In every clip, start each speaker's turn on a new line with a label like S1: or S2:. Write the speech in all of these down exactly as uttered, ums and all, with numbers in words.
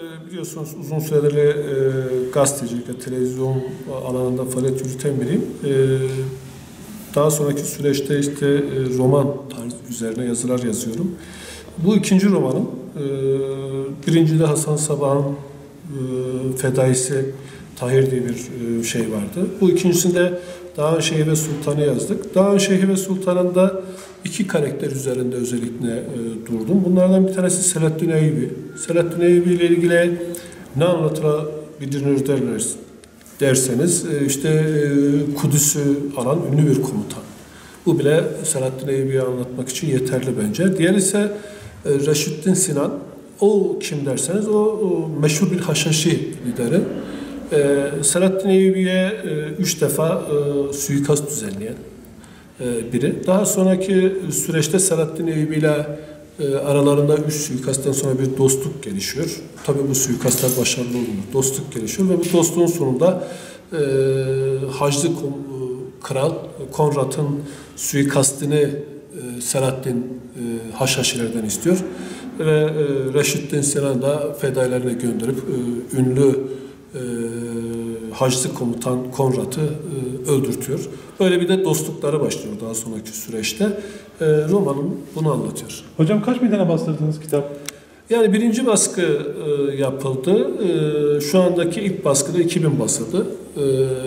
S1: biliyorsunuz uzun süredir e, gazetecilik ve televizyon alanında faaliyet yürüten biriyim. E, daha sonraki süreçte işte e, roman tarzı üzerine yazılar yazıyorum. Bu ikinci romanım. E, birincide Hasan Sabahan e, Fedaisi Tahir diye bir e, şey vardı. Bu ikincisinde Dağın Şeyhi ve Sultan'ı yazdık. Dağın Şeyhi ve Sultan'ında iki karakter üzerinde özellikle e, durdum. Bunlardan bir tanesi Selahaddin Eyyubi. Selahaddin Eyyubi ile ilgili ne anlatılabilir derler, derseniz e, işte e, Kudüs'ü alan ünlü bir komutan. Bu bile Selahaddin Eyyubi'yi anlatmak için yeterli bence. Diğer ise e, Reşüddin Sinan. O kim derseniz o, o meşhur bir Haşhaşi lideri. Ee, Selahaddin Eyyubi'ye e, üç defa e, suikast düzenleyen e, biri. Daha sonraki süreçte Selahaddin Eyyubi ile e, aralarında üç suikastten sonra bir dostluk gelişiyor. Tabii bu suikastlar başarılı olmuyor. Dostluk gelişiyor ve bu dostluğun sonunda e, Haçlı Kral Konrad'ın suikastını e, Selahaddin e, Haşhaşilerden istiyor. Ve e, Reşüddin Sinan da fedailerine gönderip e, ünlü E, Haçlı komutan Konrad'ı e, öldürtüyor. Böyle bir de dostlukları başlıyor daha sonraki süreçte. E, romanım bunu anlatıyor.
S2: Hocam kaç bin tane bastırdınız kitap?
S1: Yani birinci baskı e, yapıldı. E, şu andaki ilk baskıda iki bin basıldı. E,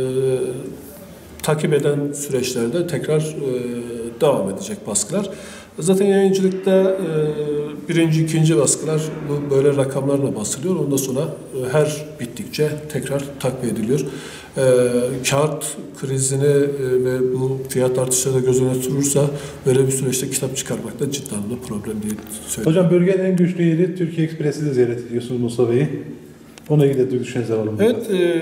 S1: takip eden süreçlerde tekrar e, devam edecek baskılar. Zaten yayıncılıkta e, birinci, ikinci baskılar bu böyle rakamlarla basılıyor. Ondan sonra e, her bittikçe tekrar takviye ediliyor. E, kağıt krizini e, ve bu fiyat artışları da göz önüne tutulursa böyle bir süreçte kitap çıkarmak da ciddi anlamda problem diye söylüyorum.
S2: Hocam bölgenin en güçlü yeri Türkiye Ekspresi de ziyaret ediyorsunuz Musa Bey'i. Ona ilgili de düşüncenizi alalım.
S1: Evet. E,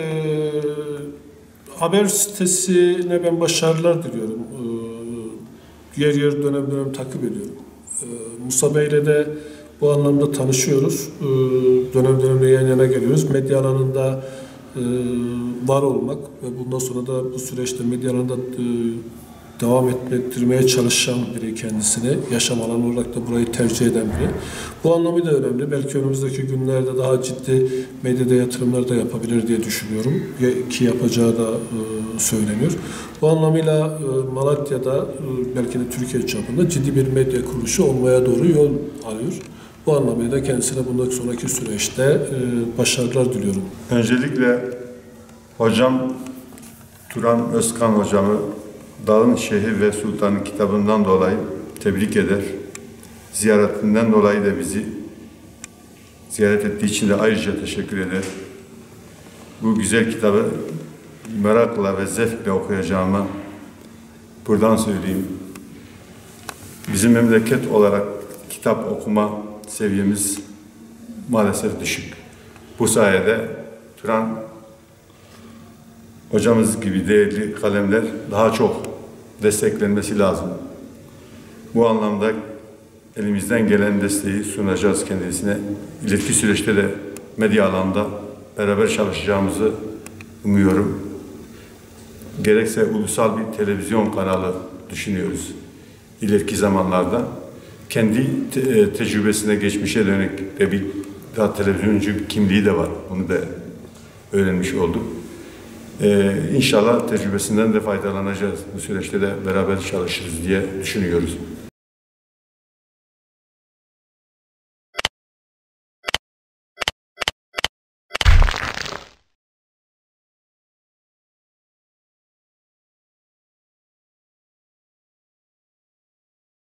S1: haber sitesine ben başarılar diliyorum. E, yer yer dönem dönem takip ediyorum. Ee, Musa Bey'le de bu anlamda tanışıyoruz. Ee, dönem dönemde yan yana geliyoruz. Medya alanında e, var olmak ve bundan sonra da bu süreçte medya alanında e, devam ettirmeye çalışan biri kendisini, yaşam alanı olarak da burayı tercih eden biri. Bu anlamı da önemli. Belki önümüzdeki günlerde daha ciddi medyada yatırımlar da yapabilir diye düşünüyorum. Ki yapacağı da e, söyleniyor. Bu anlamıyla e, Malatya'da e, belki de Türkiye çapında ciddi bir medya kuruluşu olmaya doğru yol alıyor. Bu anlamıyla kendisine bundan sonraki süreçte e, başarılar diliyorum.
S3: Öncelikle hocam Turan Özkan hocamı Dağın Şeyhi ve Sultan'ın kitabından dolayı tebrik eder. Ziyaretinden dolayı da bizi ziyaret ettiği için de ayrıca teşekkür eder. Bu güzel kitabı merakla ve zevkle okuyacağıma buradan söyleyeyim. Bizim memleket olarak kitap okuma seviyemiz maalesef düşük. Bu sayede Turan hocamız gibi değerli kalemler daha çok desteklenmesi lazım. Bu anlamda elimizden gelen desteği sunacağız kendisine. İleriki süreçte de medya alanında beraber çalışacağımızı umuyorum. Gerekse ulusal bir televizyon kanalı düşünüyoruz. İleriki zamanlarda kendi te tecrübesine, geçmişe dönük de bir daha televizyoncu kimliği de var. Bunu da öğrenmiş olduk. Ee, inşallah tecrübesinden de faydalanacağız. Bu süreçte de beraber çalışırız diye düşünüyoruz.